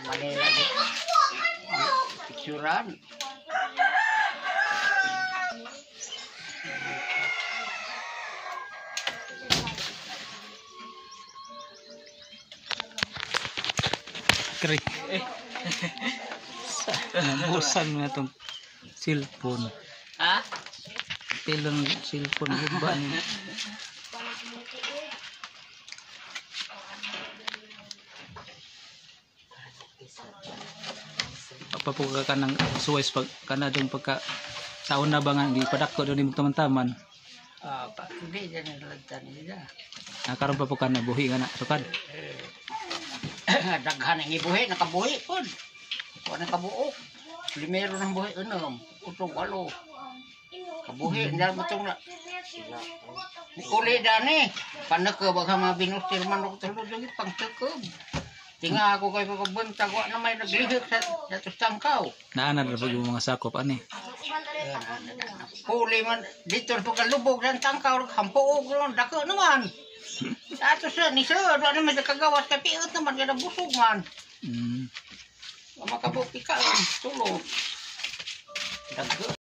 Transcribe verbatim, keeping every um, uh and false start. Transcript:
Manila di. Picturean. Krik. Eh. Nabusan mo na itong cellphone. Ha? Pilon cellphone. Guba niya. Papuka ka ng suwes pag kanadong pagka taon na ba nga ipadako doon yung taman-taman. Ah, pa hindi dyan nilagtan nila. Nakaroon pa po ka na buhi nga na sukad. Daghan ang ibuhi, nakabuhi po. Kuha na kabuok. Primero ng buhi, ano, utong walo. Kabuhi, hindi mo itong na. Uli dani. Panaka baka mga binustir man ako tulog lagi pang tukob. Tinga ako kayo kakabantag, wala na may naglihik sa datos tangkaw. Naana na po yung mga sakop, ani? Huli man, dito na pagkalubog ng tangkaw, hampuog lang, dako naman. Ato siya, ni sir, wala naman nakagawas, kapiot naman, gana busog man. Mm. Makabuki ka, tulog. Dago.